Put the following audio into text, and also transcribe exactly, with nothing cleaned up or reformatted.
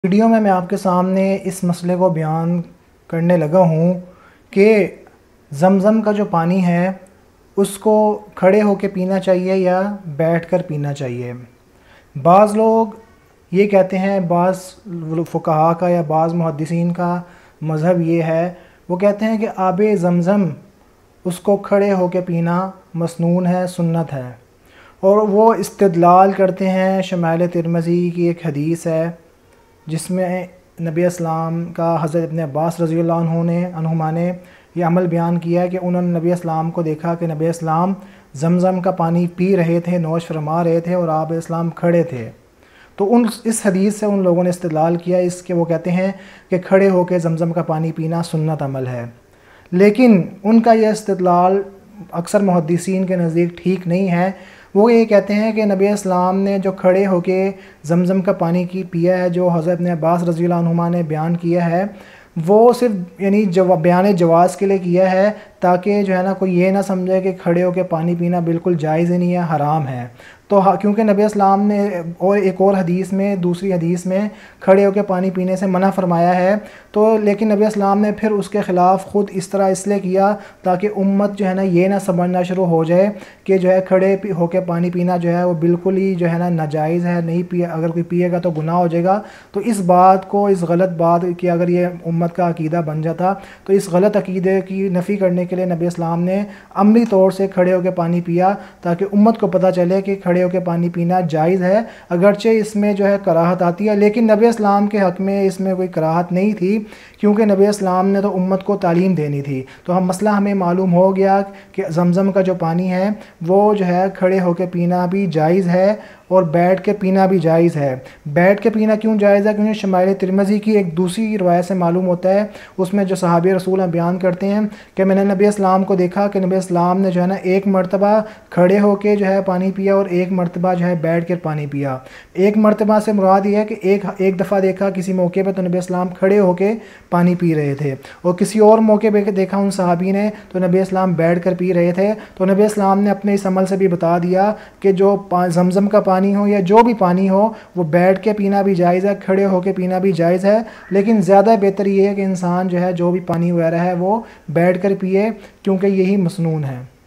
Video میں میں آپ کے سامنے اس مسئلے کو بیان کرنے لگا ہوں کہ زمزم کا جو پانی ہے اس کو کھڑے ہو کے پینا چاہیے یا بیٹھ کر پینا چاہیے۔ بعض لوگ یہ کہتے ہیں، بعض فقہاء کا یا بعض محدثین کا مذہب یہ ہے، وہ کہتے ہیں کہ آب زمزم اس کو کھڑے ہو کے پینا مسنون ہے، سنت ہے، اور وہ استدلال کرتے ہیں شمائل ترمذی کی ایک حدیث ہے جس میں نبی اسلام کا حضرت ابن عباس رضی اللہ عنہ نے عنہما نے یہ عمل بیان کیا کہ انہوں نے نبی اسلام کو دیکھا کہ نبی اسلام زمزم کا پانی پی رہے تھے، نوش فرما رہے تھے، اور آپ اسلام کھڑے تھے۔ تو ان اس حدیث سے ان لوگوں نے استدلال کیا اس کے، وہ کہتے ہیں کہ کھڑے ہو کے زمزم کا پانی پینا سنت عمل ہے، لیکن ان کا یہ استدلال اکثر محدثین کے نزدیک ٹھیک نہیں ہے۔ وہ یہ کہتے ہیں کہ نبی اسلام نے جو کھڑے ہو کے زمزم کا پانی کی پیا ہے، جو حضرت ابن عباس رضی اللہ عنہما نے بیان کیا ہے، وہ صرف یعنی جو بیان جواز کے لیے کیا ہے، تاکہ جو ہے نا کوئی یہ نہ سمجھے کہ کھڑے ہو کے پانی پینا بالکل جائز ہی نہیں ہے، حرام ہے۔ تو کیونکہ نبی اسلام نے اور ایک اور حدیث میں، دوسری حدیث میں کھڑے ہو کے پانی پینے سے منع فرمایا ہے، تو لیکن نبی اسلام نے پھر اس کے خلاف خود اس طرح اس لیے کیا تاکہ امت جو ہے نا یہ نہ سمجھنا شروع ہو جائے کہ جو ہے کھڑے ہو کے پانی پینا جو ہے وہ بالکل ہی جو ہے نا ناجائز ہے، نہیں پیا، اگر کوئی پیے گا تو گناہ ہو جائے گا۔ تو اس بات کو، اس غلط بات کہ اگر یہ امت کا عقیدہ بن جاتا تو اس غلط عقیدے کی نفی کرنے کے لیے نبی اسلام نے عملی طور سے کھڑے ہو کے پانی پیا تاکہ امت کو پتہ چلے کہ کھڑے ہو کے پانی پینا جائز ہے، اگرچہ اس میں جو ہے کراہت آتی ہے، لیکن نبی اسلام کے حق میں اس میں کوئی کراہت نہیں تھی، کیونکہ نبی اسلام نے تو امت کو تعلیم دینی تھی۔ تو ہم مسئلہ ہمیں معلوم ہو گیا کہ زمزم کا جو پانی ہے وہ جو ہے کھڑے ہو کے پینا بھی جائز ہے اور بیٹھ کے پینا بھی جائز ہے۔ بیٹھ کے پینا کیوں جائز ہے؟ کیونکہ شمائل ترمذی کی ایک دوسری روایت سے معلوم ہوتا ہے، اس میں جو صحابی رسول بیان کرتے ہیں کہ میں نے نبی اسلام کو دیکھا کہ نبی اسلام نے جو ہے نا ایک مرتبہ کھڑے ہو کے جو ہے پانی پیا اور ایک مرتبہ جو ہے بیٹھ کے پانی پیا۔ ایک مرتبہ سے مراد یہ ہے کہ ایک ایک دفعہ دیکھا کسی موقع پہ تو نبی اسلام کھڑے ہو کے پانی پی رہے تھے، اور کسی اور موقع پہ دیکھا ان صحابی نے تو نبی اسلام بیٹھ کر پی رہے تھے۔ تو نبی اسلام نے اپنے اس عمل سے بھی بتا دیا کہ جو زمزم کا پانی ہو یا جو بھی پانی ہو وہ بیٹھ کے پینا بھی جائز ہے، کھڑے ہو کے پینا بھی جائز ہے، لیکن زیادہ بہتر یہ ہے کہ انسان جو ہے جو بھی پانی وغیرہ ہے وہ بیٹھ کر پیے، کیونکہ یہی مسنون ہے۔